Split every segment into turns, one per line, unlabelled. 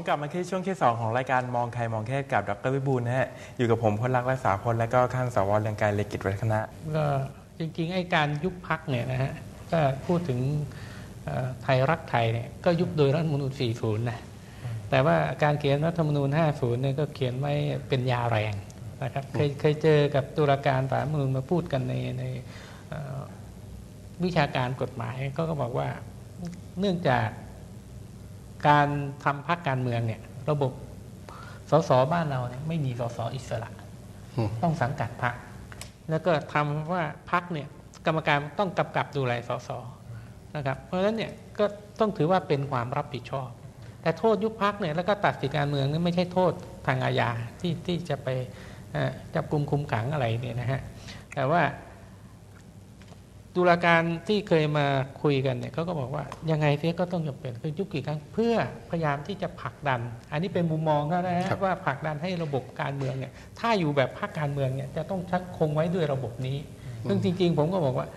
กลับมาที่ช่วงที่2ของรายการมองใครมองแค่กับดร.วิบูลย์นะฮะอยู่กับผมพลลักษณ์รักษาพลและก็ท่านสว.เรืองไกร เลกิจวัฒนะ
ก็จริงๆไอ้การยุบพรรคเนี่ยนะฮะก็พูดถึงไทยรักไทยเนี่ยก็ยุบโดยรัฐธรรมนูญ 40 นะแต่ว่าการเขียนรัฐธรรมนูญ 50 เนี่ยก็เขียนไว้เป็นยาแรงนะครับเคยเจอกับตุลาการศาลรัฐธรรมนูญมาพูดกันในวิชาการกฎหมายก็บอกว่าเนื่องจากการทำพรรคการเมืองเนี่ยระบบสสบ้านเราเนี่ยไม่มีสสอิสระต้องสังกัดพรรคแล้วก็ทำว่าพรรคเนี่ยกรรมการต้องกำกับดูแลสสนะครับเพราะฉะนั้นเนี่ยก็ต้องถือว่าเป็นความรับผิดชอบแต่โทษยุบพรรคเนี่ยแล้วก็ตัดสิทธิการเมืองนี่ไม่ใช่โทษทางอาญาที่จะไปจับกุมคุมขังอะไรเนี่ยนะฮะแต่ว่าตุลาการที่เคยมาคุยกันเนี่ยเขาก็บอกว่ายังไงเสียก็ต้องจำเป็นคือยุบกี่ครั้งเพื่อพยายามที่จะผลักดันอันนี้เป็นมุมมองเขานะฮะว่าผลักดันให้ระบบการเมืองเนี่ยถ้าอยู่แบบพรรคการเมืองเนี่ยจะต้องชักคงไว้ด้วยระบบนี้ซึ่งจริงๆผมก็บอกว่า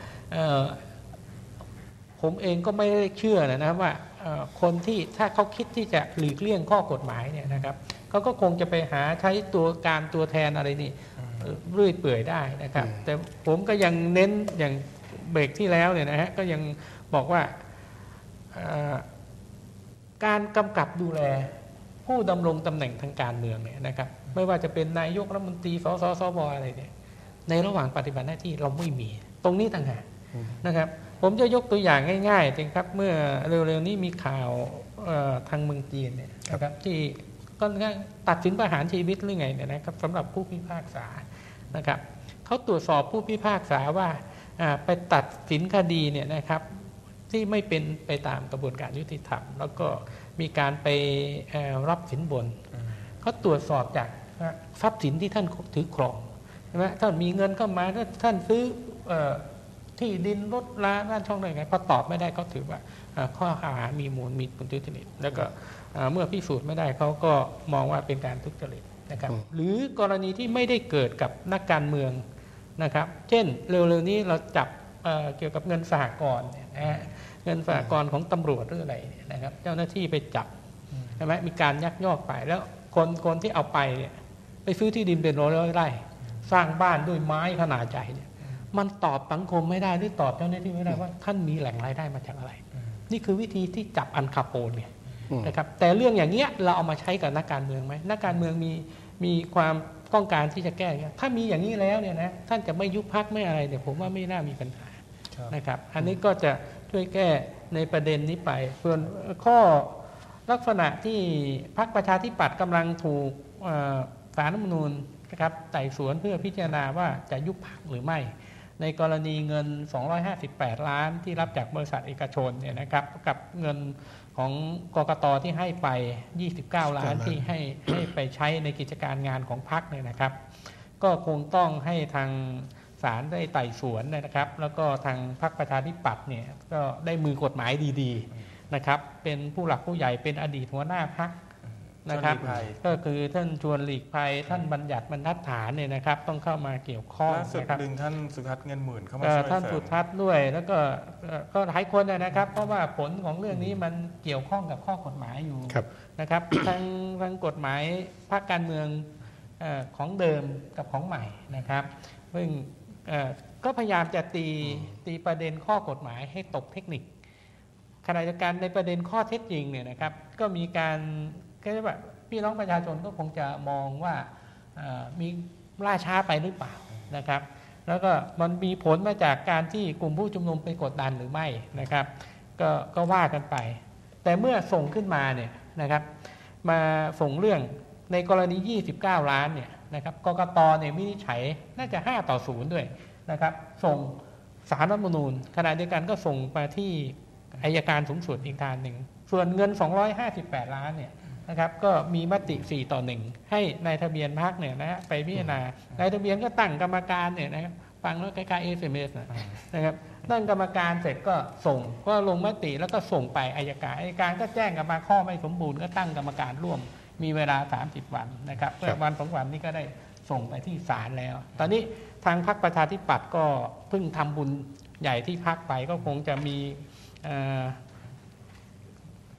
ผมเองก็ไม่ได้เชื่อนะว่าคนที่ถ้าเขาคิดที่จะหลีกเลี่ยงข้อกฎหมายเนี่ยนะครับเขาก็คงจะไปหาใช้ตัวแทนอะไรนี่เรื่อยเปื่อยได้นะครับแต่ผมก็ยังเน้นอย่างเบรกที่แล้วเนี่ยนะฮะก็ยังบอกว่าการกำกับดูแลผู้ดำรงตำแหน่งทางการเมืองเนี่ยนะครับไม่ว่าจะเป็นนายกรัฐมนตรีสสสวอะไรเนี่ยในระหว่างปฏิบัติหน้าที่เราไม่มีตรงนี้ต่างหากนะครับผมจะยกตัวอย่างง่ายๆนะครับเมื่อเร็วๆนี้มีข่าวทางเมืองจีนเนี่ยนะครับที่ก็ตัดสินประหารชีวิตหรือไงเนี่ยนะครับสำหรับผู้พิพากษานะครับเขาตรวจสอบผู้พิพากษาว่าไปตัดสินคดีเนี่ยนะครับที่ไม่เป็นไปตามกระบวนการยุติธรรมแล้วก็มีการไปรับสินบนเขาตรวจสอบจากทรัพย์สินที่ท่านถือครองใช่ไหมท่านมีเงินเข้ามาถ้าท่านซื้อที่ดินรถร้านบ้านช่องอะไรไงพอตอบไม่ได้เขาถือว่าข้อหามีมูลมีผลทุจริตแล้วก็เมื่อพิสูจน์ไม่ได้เขาก็มองว่าเป็นการทุจริตนะครับหรือกรณีที่ไม่ได้เกิดกับนักการเมืองนะครับเช่นเร็วๆนี้เราจับเกี่ยวกับเงินสหกรณ์เงินสหกรณ์ของตำรวจหรืออะไรนะครับเจ้าหน้าที่ไปจับใช่ไหมมีการยักยอกไปแล้วคนที่เอาไปเนี่ยไปซื้อที่ดินเป็นร้อยไร่สร้างบ้านด้วยไม้ขนาดใหญ่เนี่ยมันตอบสังคมไม่ได้หรือตอบเจ้าหน้าที่ไม่ได้ว่าท่านมีแหล่งรายได้มาจากอะไรนี่คือวิธีที่จับอันคาโปนเนี่ยนะครับแต่เรื่องอย่างเงี้ยเราเอามาใช้กับนักการเมืองไหมนักการเมืองมีความต้องการที่จะแก้ถ้ามีอย่างนี้แล้วเนี่ยนะท่านจะไม่ยุบพรรคไม่อะไรเนี่ยผมว่าไม่น่ามีปัญหานะครับอันนี้ก็จะช่วยแก้ในประเด็นนี้ไปส่วนข้อลักษณะที่พรรคประชาธิปัตย์กำลังถูกศาลรัฐธรรมนูญนะครับไต่สวนเพื่อพิจารณาว่าจะยุบพรรคหรือไม่ในกรณีเงิน258ล้านที่รับจากบริษัทเอกชนเนี่ยนะครับกับเงินของกกต.ที่ให้ไป29ล้านที่ให้ไปใช้ในกิจการงานของพรรคเนี่ยนะครับก็คงต้องให้ทางศาลได้ไต่สวนนะครับแล้วก็ทางพรรคประชาธิปัตย์เนี่ยก็ได้มือกฎหมายดีๆนะครับเป็นผู้หลักผู้ใหญ่เป็นอดีตหัวหน้าพรรคนะครับก็คือท่านชวนหลีกภัยท่านบัญญัติบรรทัดฐานเนี่ยนะครับต้องเข้ามาเกี่ยวข้อง
นะครับดึงท่านสุทัศน์เงินหมื่นเข้ามาช่วย
ท่านสุทัศน์ด้วยแล้วก็หลายคนนะครับเพราะว่าผลของเรื่องนี้มันเกี่ยวข้องกับข้อกฎหมายอยู่นะครับทางกฎหมายพรรคการเมืองของเดิมกับของใหม่นะครับซึ่งก็พยายามจะตีประเด็นข้อกฎหมายให้ตกเทคนิคขณะเดียวกันในประเด็นข้อเท็จจริงเนี่ยนะครับก็มีการก็จะแบบพี่น้องประชาชนก็คงจะมองว่ามีล่าช้าไปหรือเปล่านะครับแล้วก็มันมีผลมาจากการที่กลุ่มผู้ชุมนุมไปกดดันหรือไม่นะครับก็ว่ากันไปแต่เมื่อส่งขึ้นมาเนี่ยนะครับมาส่งเรื่องในกรณี29ล้านเนี่ยนะครับกกต.เนี่ยวินิจฉัยน่าจะ5-0ด้วยนะครับส่งศาลรัฐธรรมนูญขณะเดียวกันก็ส่งมาที่อัยการสูงสุดอีกทางหนึ่งส่วนเงิน258ล้านเนี่ยนะครับก็มีมติ4-1ให้นายทะเบียนพรรคเนี่ยนะฮะไปพิจารณานายทะเบียนก็ตั้งกรรมการเนี่ยนะครับฟังแล้วคล้ายๆ SMS นะครับตั้งกรรมการเสร็จก็ส่งก็ลงมติแล้วก็ส่งไปอัยการก็แจ้งกลับมาข้อไม่สมบูรณ์ก็ตั้งกรรมการร่วมมีเวลา30วันนะครับเมื่อวัน2วันนี้ก็ได้ส่งไปที่ศาลแล้วตอนนี้ทางพรรคประชาธิปัตย์ก็เพิ่งทำบุญใหญ่ที่พรรคไปก็คงจะมีข้อ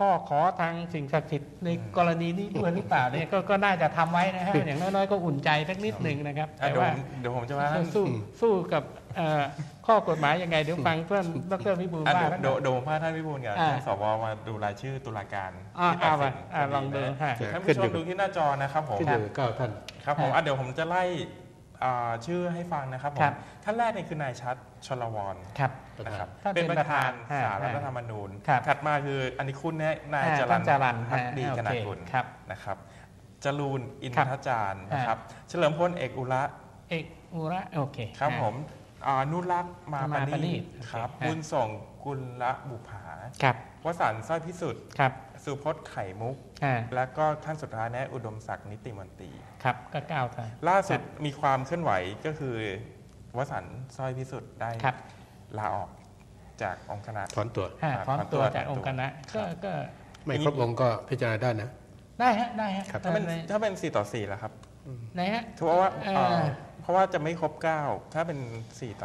ข้อขอทางสิ่งศักดิ์สิทธิ์ในกรณีนี้ด้วยหรือเปล่าเนี่ยก็น่าจะทำไว้นะฮะอย่างน้อยๆก็อุ่นใจสักนิดหนึ่งนะครับแต่ว่า
เดี๋ยวผมจะมา
สู้กับข้อกฎหมายยังไงเดี๋ยวฟังเพื่อนดร.วิบูลย์ว่า
เดี๋ยวผมพาท่านวิบูลย์กับท่านสวมาดูรายชื่อตุลาการที่ตัดสินค
ลองดู
ดีนะท่านผู้ชมดูที่หน้าจอนะครับผม
ขึ้นอยู่กับ9ท่าน
ครับผมเดี๋ยวผมจะไล่ชื่อให้ฟังนะครับผมท่านแรกเนี่ยคือนายชัดชลวร
ครับ
นะครับ
ท่านเป็
เป็น
น
ประธาน
ประธาน
ศาลรัฐธรรมนูญ
ครับ
ถัดมาคืออันนี้คุณเนี่ยนายจ
ท่านจรั
รั
ญ
ญพักดี
โอเค
กนันกุล
ครับ
นะครับจรูนอิน
ครับ
ทจารย์นะครับเฉลิมพลเอกอุระ
เอกอุระโอเค
ครับผมนุรักษ์มาป
มาปณี
ณี
ต
ครับ
โอเค
บุญส่งกุลบุภา
ครับ
วสันต์สร้อยพิสุทธิ์
ครับ
สุพจน์ไข่มุก
อ่า
และก็ท่านสุดท้ายนะอุดมศักดิ์นิติมนตรี
ครับก็ก้าวไป
ล่าสุดมีความเคลื่อนไหวก็คือวสันต์สร้อยพิสุทธิ์ได้
ครับ
ลาออกจากองค์คณะ
ถอนตัว
ถอนตัวจากองค์คณะก็
ไม่ครบองค์ก็พิจารณาได้นะ
ได้ฮะได้ฮะ
ครับ
ถ้าเป็น4 ต่อ 4ล่ะครับ
ไหนฮะ
เพราะว่า
อ
เพราะว่าจะไม่ครบ 9 ถ้าเป็น4 ต่อ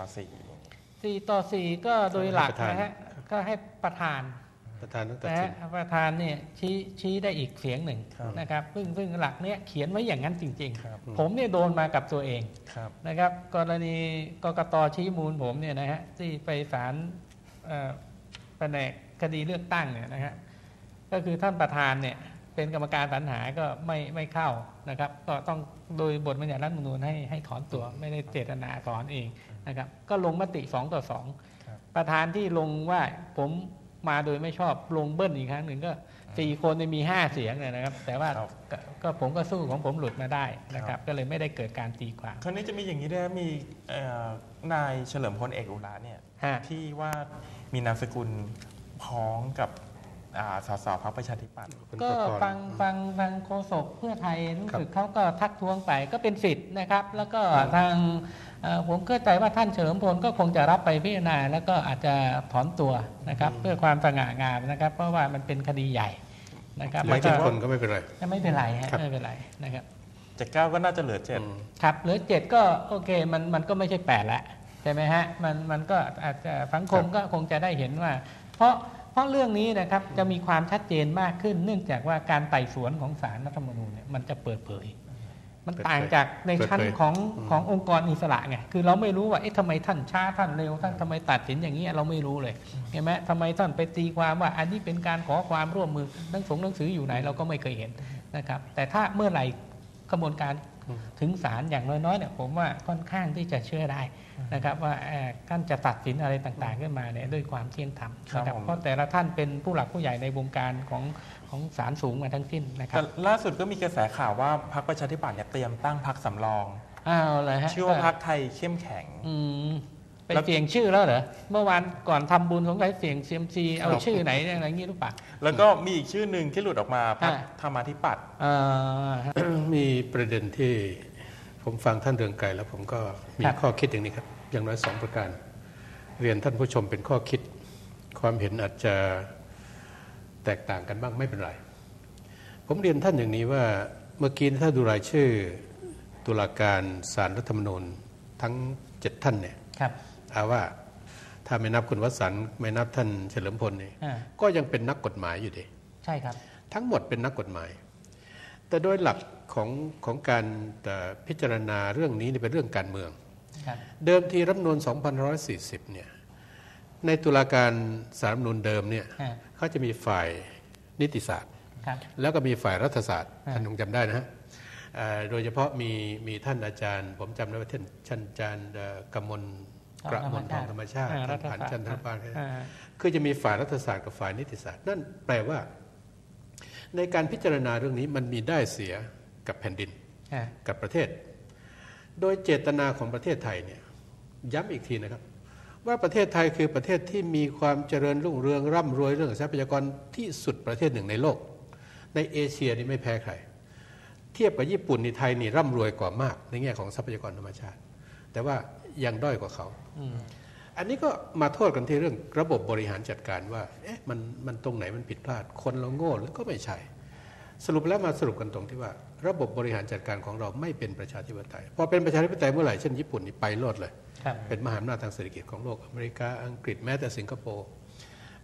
4 ต่อ 4 ก็โดยหลักนะฮะก็ให้ประธาน
ประธานต้องตัด
นะ
สิ
ฮะ
น
ประธานเนี่ยชี้ได้อีกเสียงหนึ่ง
ครับ
นะครับซึ่งหลักเนี้ยเขียนไว้อย่างนั้นจริง
ครับ
ๆ ผมเนี่ยโดนมากับตัวเอง
4ครับ
นะครับกรณีกกตชี้มูลผมเนี่ยนะฮะที่ไปศาลแผนกคดีเลือกตั้งเนี่ยนะฮะก็คือท่านประธานเนี่ยเป็นกรรมการสรรหาก็ไม่เข้านะครับก็ต้องโดยบทบัญญัติรัฐธรรมนูญให้ถอนตัวไม่ได้เจตนาถอนเองนะครับก็ลงมติ2 ต่อ
ครับ
2 ประธานที่ลงว่าผมมาโดยไม่ชอบลงเบิ้ลอีกครั้งหนึ่งก็4 คนมี5 เสียงเลยนะครับแต่ว่า
ครับ
ก็ผมก็สู้ของผมหลุดมาได้นะครับก็เลยไม่ได้เกิดการตีความ
คราวนี้จะมีอย่างนี้ด้วยนะมีนายเฉลิมพลเอกอุระเนี่ย
ฮะ
ที่ว่ามีนามสกุลพ้องกับสสพรรคประชาธิปัตย์
คุณ
ก็
ประกรณ์
ฟังโฆษกเพื่อไทยรู้สึก
ครับ
เขาก็ทักท้วงไปก็เป็นสิทธิ์นะครับ แล้วก็ทางผมเข้าใจว่าท่านเฉลิมพลก็คงจะรับไปพิจารณาแล้วก็อาจจะถอนตัวนะครับ เพื่อความสง่างามนะครับ เพราะว่ามันเป็นคดีใหญ่นะครับ
ไม่
แล้ว
กี่
ก็
คนก็ไม่เป็นไร
ไม่เป็นไรฮะ
ครับ
ไม่เป็นไรนะครับ
จาก9ก็น่าจะเหลือ
อืม
ครับเหลือ7ก็โอเคมันก็ไม่ใช่8แล้วใช่ไหมฮะมันก็อาจจะสังคมก็คงจะได้เห็นว่า เพราะเรื่องนี้นะครับจะมีความชัดเจนมากขึ้น เนื่องจากว่าการไต่สวนของศาลรัฐธรรมนูญเนี่ยมันจะเปิดเผย มันต่างจากในชั้น
เปิดเผย
ขององค์กรอิสระไงคือเราไม่รู้ว่าเอ๊ะทำไมท่านช้าท่านเร็วท่านทำไมตัดสินอย่างนี้เราไม่รู้เลยเห็นไหมทำไมท่านไปตีความว่าอันนี้เป็นการขอความร่วมมือหนังสืออยู่ไหนเราก็ไม่เคยเห็นนะครับแต่ถ้าเมื่อไหร่กระบวนการถึงศาลอย่างน้อยๆเนี่ยผมว่าค่อนข้างที่จะเชื่อได้นะครับว่าท่านจะตัดสินอะไรต่างๆขึ้นมาเนี่ยด้วยความเที่ยงธรรมนะครับเพราะแต่ละท่านเป็นผู้หลักผู้ใหญ่ในวงการของศาลสูงมาทั้งสิ้นนะครั
แต่
บ
ล่าสุดก็มีกระแสข่าวว่าพรรคประชาธิปัตย์เนี่ยเตรียมตั้งพรรคสำรอง
อ้าวเลยฮะ
ชื่อว่าพรรคไทยเข้มแข็ง
ไปเสี่ยงชื่อแล้วเหรอเมื่อวานก่อนทำบุญสงสัยเสี่ยง CMC เอาชื่อไหนอะไรอย่างงี้หรือเปล่า
แล้วก็มีอีกชื่อหนึ่งที่หลุดออกมาพรรค
อ่า
ธรรมาธิปัตย์
มีประเด็นที่ผมฟังท่านเรืองไกรแล้วผมก็มี
ครับ
ข้อคิดอย่างนี้ครับ อย่างน้อย2 ประการ เรียนท่านผู้ชมเป็นข้อคิด ความเห็นอาจจะแตกต่างกันบ้างไม่เป็นไร ผมเรียนท่านอย่างนี้ว่าเมื่อกี้ถ้าดูรายชื่อตุลาการศาลรัฐธรรมนูญทั้ง7 ท่านเนี่ย
ครับ
เอาว่าถ้าไม่นับคุณวสันต์ไม่นับท่านเฉลิมพลนี่
อ่า
ก็ยังเป็นนักกฎหมายอยู่ดี
ใช่ครับ
ทั้งหมดเป็นนักกฎหมาย แต่โดยหลักของการพิจารณาเรื่องนี้นี่เป็นเรื่องการเมือง
ครับ
เดิมทีรัฐธรรมนูญ2540เนี่ยในตุลาการศาลรัฐธรรมนูญเดิมเนี่ย
อ่า
เขาจะมีฝ่ายนิติศาสตร์
ครับ
แล้วก็มีฝ่ายรัฐศาสตร์
อ่า
ท่านคงจำได้นะฮะโดยเฉพาะมีท่านอาจารย์ ผมจำได้ว่าท่านอาจารย์กมลกระมวลทองธรรมชาติ
อ่า
ท่า
รั
น
ฐ
ผ่าน
ศาสตร์
จันทรปาน
อ่า
คือจะมีฝ่ายรัฐศาสตร์กับฝ่ายนิติศาสตร์ นั่นแปลว่า ในการพิจารณาเรื่องนี้มันมีได้เสียกับแผ่นดิน
อ่า
กับประเทศ โดยเจตนาของประเทศไทยเนี่ยย้ำอีกทีนะครับ ว่าประเทศไทยคือประเทศที่มีความเจริญรุ่งเรืองร่ำรวยเรื่องทรัพยากรที่สุดประเทศหนึ่งในโลก ในเอเชียนี่ไม่แพ้ใคร เทียบกับญี่ปุ่นนี่ไทยนี่ร่ำรวยกว่ามากในแง่ของทรัพยากรธรรมชาติ แต่ว่ายังด้อยกว่าเขา อันนี้ก็มาโทษกันที่เรื่องระบบบริหารจัดการว่าเอ๊ะมันตรงไหนมันผิดพลาด คนเราโง่หรือก็ไม่ใช่ สรุปแล้วมาสรุปกันตรงที่ว่า ระบบบริหารจัดการของเราไม่เป็นประชาธิปไตยพอเป็นประชาธิปไตยเมื่อไหร่เช่นญี่ปุ่นนี่ไปโลดเลย
ครับ
เป็นมหาอำนาจทางเศรษฐกิจของโลกอเมริกาอังกฤษแม้แต่สิงคโปร์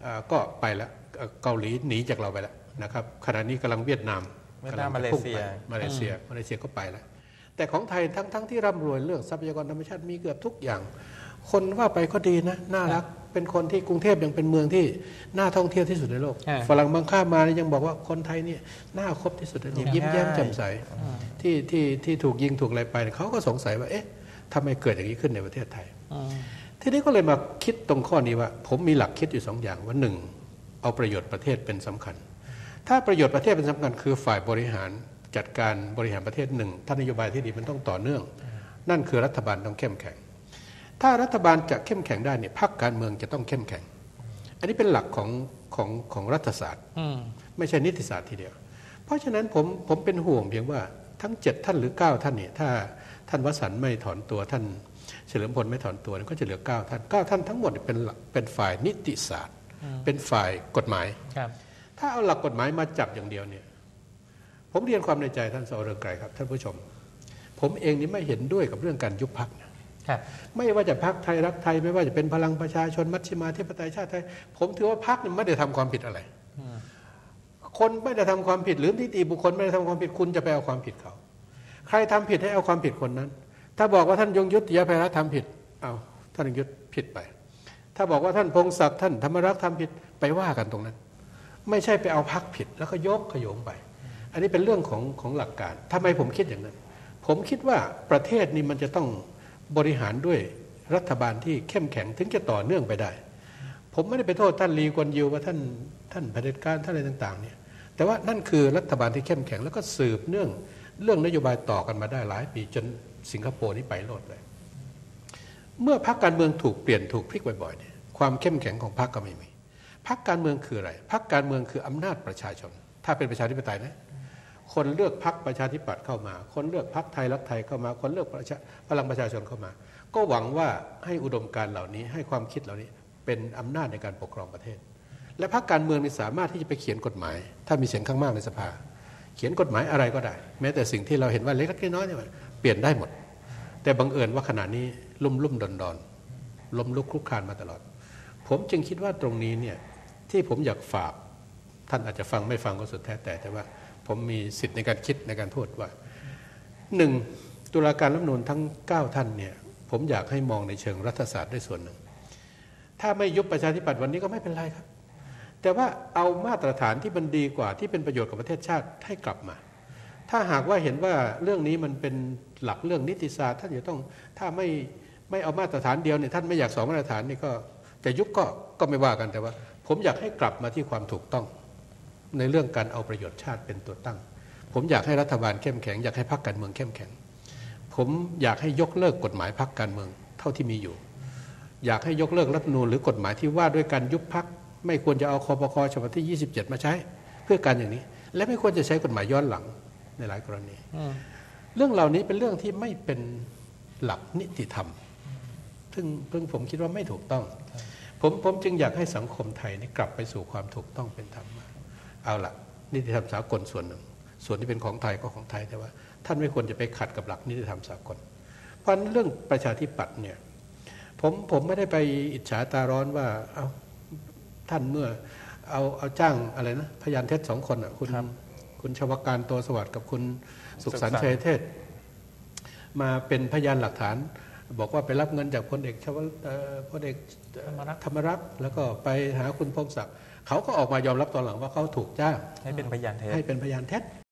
ก็ไปแล้วเกาหลีหนีจากเราไปแล้วนะครับขณะนี้กำลังเวียดนามกำลัง
มาเล
จะพุ่ง
เซี
ไป
ย
มาเลเซียก็ไปแล้วแต่ของไทยทั้งที่ร่ำรวยเรื่องทรัพยากรธรรมชาติมีเกือบทุกอย่างคนว่าไปก็ดีนะน่ารักเป็นคนที่กรุงเทพยังเป็นเมืองที่น่าท่องเที่ยวที่สุดในโลกฝรั่งบางข้ามมายังบอกว่าคนไทยนี่น่าคบที่สุดในโลกยิ้มแย้มแจ่มใสที่ถูกยิงถูกอะไรไปเขาก็สงสัยว่าเอ๊ะทำไมเกิดอย่างนี้ขึ้นในประเทศไทยทีนี้ก็เลยมาคิดตรงข้อนี้ว่าผมมีหลักคิดอยู่2 อย่างว่า1เอาประโยชน์ประเทศเป็นสำคัญถ้าประโยชน์ประเทศเป็นสำคัญคือฝ่ายบริหารจัดการบริหารประเทศถ้านโยบายที่ดีมันต้องต่อเนื่องนั่นคือรัฐบาลต้องเข้มแข็งถ้ารัฐบาลจะเข้มแข็งได้เนี่ยพรรคการเมืองจะต้องเข้มแข็งอันนี้เป็นหลักของรัฐศาสตร์ไม่ใช่นิติศาสตร์ทีเดียวเพราะฉะนั้นผมเป็นห่วงเพียงว่าทั้ง7ท่านหรือ9ท่านเนี่ยถ้าท่านวสันต์ไม่ถอนตัวท่านเฉลิมพลไม่ถอนตัวก็จะเหลือ9ท่าน9ท่านทั้งหมดเป็นฝ่ายนิติศาสตร์เป็นฝ่ายกฎหมายถ้าเอาหลักกฎหมายมาจับอย่างเดียวเนี่ยผมเรียนความในใจท่านส.เรืองไกรครับท่านผู้ชมผมเองนี่ไม่เห็นด้วยกับเรื่องการยุบพรรคไม่ว่าจะพรรคไทยรักไทยไม่ว่าจะเป็นพลังประชาชนมัชฌิมาธิปไตยชาติไทยผมถือว่าพรรคนี่ไม่ได้ทำความผิดอะไรคนไม่ได้ทำความผิดหรือนิติบุคคลไม่ได้ทำความผิดคุณจะไปเอาความผิดเขาใครทำผิดให้เอาความผิดคนนั้นถ้าบอกว่าท่านยงยุทธยภัยรัตน์ทำผิดเอาท่านยงยุทธผิดไปถ้าบอกว่าท่านพงศักดิ์ท่านธรรมรักษ์ทำผิดไปว่ากันตรงนั้นไม่ใช่ไปเอาพรรคผิดแล้วก็ยกขโยงไปอันนี้เป็นเรื่องของหลักการทำไมผมคิดอย่างนั้นผมคิดว่าประเทศนี้มันจะต้องบริหารด้วยรัฐบาลที่เข้มแข็งถึงจะต่อเนื่องไปได้ผมไม่ได้ไปโทษท่านลีกวนยิวว่าท่านเผด็จการท่านอะไรต่างๆเนี่ยแต่ว่านั่นคือรัฐบาลที่เข้มแข็งแล้วก็สืบเนื่องเรื่องนโยบายต่อกันมาได้หลายปีจนสิงคโปร์นี่ไปโลดเลยเมื่อพรรคการเมืองถูกเปลี่ยนถูกพลิกบ่อยๆเนี่ยความเข้มแข็งของพรรคก็ไม่มีพรรคการเมืองคืออะไรพรรคการเมืองคืออำนาจประชาชนถ้าเป็นประชาธิปไตยนะคนเลือกพรรคประชาธิปัตย์เข้ามาคนเลือกพรรคไทยรักไทยเข้ามาคนเลือกพลังประชาชนเข้ามาก็หวังว่าให้อุดมการณ์เหล่านี้ให้ความคิดเหล่านี้เป็นอำนาจในการปกครองประเทศและพรรคการเมืองนี่สามารถที่จะไปเขียนกฎหมายถ้ามีเสียงข้างมากในสภาเขียนกฎหมายอะไรก็ได้แม้แต่สิ่งที่เราเห็นว่าเล็กๆน้อยๆเนี่ยเปลี่ยนได้หมดแต่บังเอิญว่าขณะนี้ลุ่มดอนล้มลุกคลุกคลานมาตลอดผมจึงคิดว่าตรงนี้เนี่ยที่ผมอยากฝากท่านอาจจะฟังไม่ฟังก็สุดแท้แต่ว่าผมมีสิทธิ์ในการคิดในการพูดว่า1ตุลาการรัฐธรรมนูญทั้ง9ท่านเนี่ยผมอยากให้มองในเชิงรัฐศาสตร์ด้วยส่วนหนึ่งถ้าไม่ยุบประชาธิปัตย์วันนี้ก็ไม่เป็นไรครับแต่ว่าเอามาตรฐานที่มันดีกว่าที่เป็นประโยชน์กับประเทศชาติให้กลับมาถ้าหากว่าเห็นว่าเรื่องนี้มันเป็นหลักเรื่องนิติศาสตร์ท่านจะต้องถ้าไม่เอามาตรฐานเดียวเนี่ยท่านไม่อยาก2มาตรฐานนี่ก็จะยุบก็ไม่ว่ากันแต่ว่าผมอยากให้กลับมาที่ความถูกต้องในเรื่องการเอาประโยชน์ชาติเป็นตัวตั้งผมอยากให้รัฐบาลเข้มแข็งอยากให้พรรคการเมืองเข้มแข็งผมอยากให้ยกเลิกกฎหมายพรรคการเมืองเท่าที่มีอยู่อยากให้ยกเลิกรัฐธรรมนูญหรือกฎหมายที่ว่าด้วยการยุบพรรคไม่ควรจะเอาคปค.ฉบับที่27มาใช้เพื่อการอย่างนี้และไม่ควรจะใช้กฎหมายย้อนหลังในหลายกรณีเรื่องเหล่านี้เป็นเรื่องที่ไม่เป็นหลักนิติธรรมซึ่งผมคิดว่าไม่ถูกต้องผมจึงอยากให้สังคมไทยนี่กลับไปสู่ความถูกต้องเป็นธรรมเอาล่ะนิติธรรมสากลส่วนหนึ่งส่วนที่เป็นของไทยก็ของไทยแต่ว่าท่านไม่ควรจะไปขัดกับหลักนิติธรรมสากลเพราะเรื่องประชาธิปัตย์เนี่ยผมไม่ได้ไปอิจฉาตาร้อนว่าเอาท่านเมื่อเอาจ้างอะไรนะพยานเท็จ2คนอ่ะคุณชวการโตสวัสดิ์กับคุณสุขสันต์ชัยเทศมาเป็นพยานหลักฐานบอกว่าไปรับเงินจากพลเอกธรรมรักษ์แล้วก็ไปหาคุณพงศักดิ์เขาก็ออกมายอมรับตอนหลังว่าเขาถูกจ้าง
ให้เป็นพยานเท็จ